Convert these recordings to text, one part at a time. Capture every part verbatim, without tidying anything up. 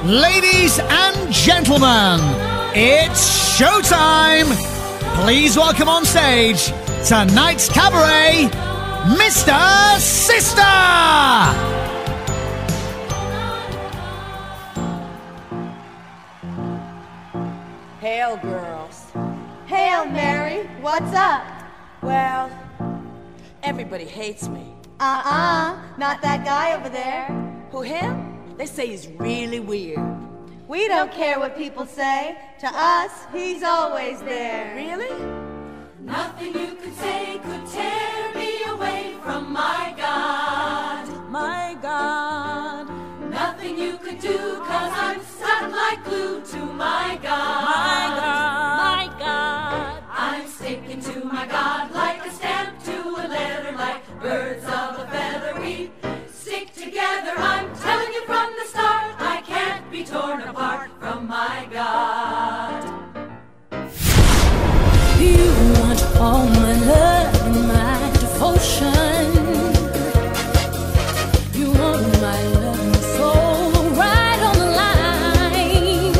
Ladies and gentlemen, it's showtime! Please welcome on stage tonight's cabaret, Mister Sister! Hail, girls. Hail, Mary. What's up? Well, everybody hates me. Uh-uh. Not that guy over there. Who, him? They say he's really weird. We don't care what people say. To us, he's always there. Really? Nothing you could say could tear me away from my God. My God. Nothing you could do, cause I'm stuck like glue to my God. My God. My God. I'm sticking to my God like a stamp to a letter, like birds of a feather. We stick together, I'm telling you from the start. I can't be torn apart from my God. You want all my love and my devotion. You want my love and soul right on the line.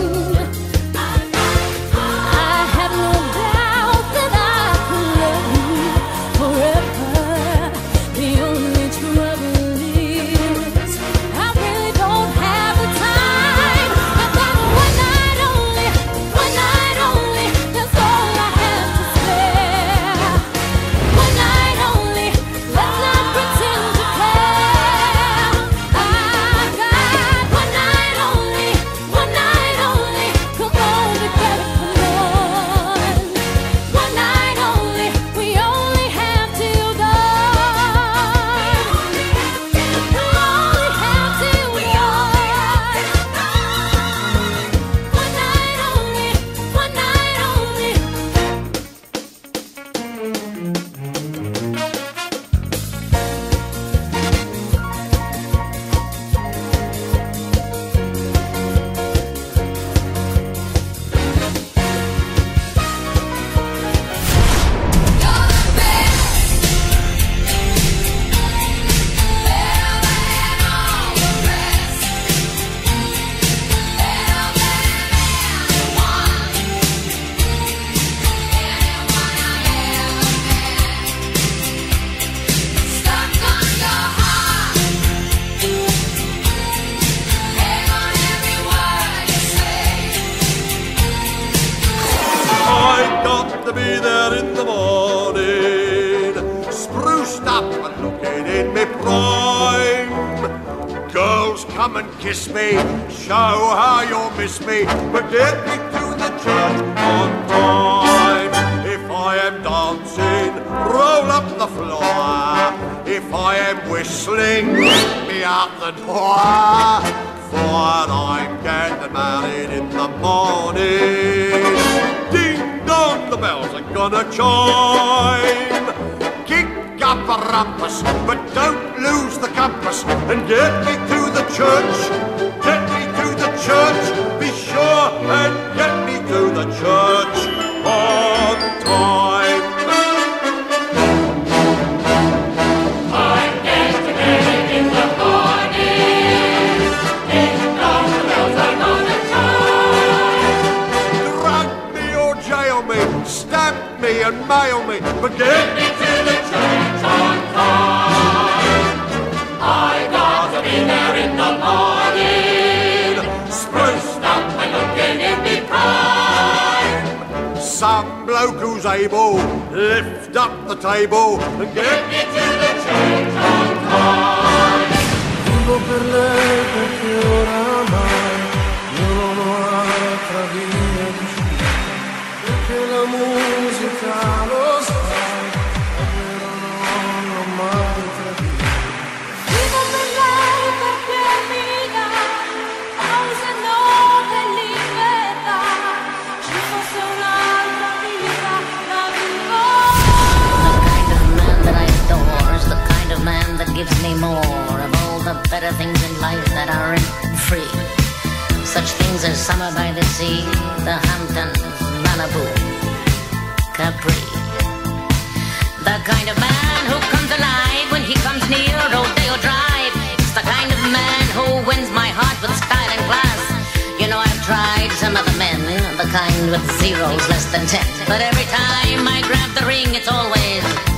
I have no doubt that I could love you forever. The only trouble is I really don't have the time. I've got one night only, one night only. That's all I have to spare. One night only. Let's not pretend to care. I've got one night only, one night only. Come on, we better come on. One night only. We only have till dawn. We only have till dawn. One night only, one night only. I got to be there in the morning, spruced up and looking in me prime. Girls, come and kiss me, show how you'll miss me, but get me to the church on time. If I am dancing, roll up the floor. If I am whistling, let me out the door. For I'm getting married in the morning. Ding dong, the bells are gonna chime. Kick up a rumpus, but don't lose the compass. And get me to the church, get me to the church. Be sure and get me to the church on time. I'm getting married in the morning. Ding dong, the bells are gonna chime. Drug me or jail me, stamp me and mail me, but get me To the church on time. I gotta be there in the morning, spruced up and looking in me prime. some bloke who's able, lift up the table and get Me to the church on time. Vivo per lei perché oramai io non ho altra via di uscita, perché la musica lo sai, davvero non l'ho mai tradita. Vivo per lei perché mi dà pausa, notte, libertà. Ci fosse un'altra vita, la vivo. The kind of man that I adore is the kind of man that gives me more of all the better things in life that aren't free. Such things as summer by the sea, the Hamptons, Malibu, Capri. The kind of man who comes alive when he comes near Rodeo Drive. It's the kind of man who wins my heart with style and class. kind with zeros less than ten. But every time I grab the ring, it's always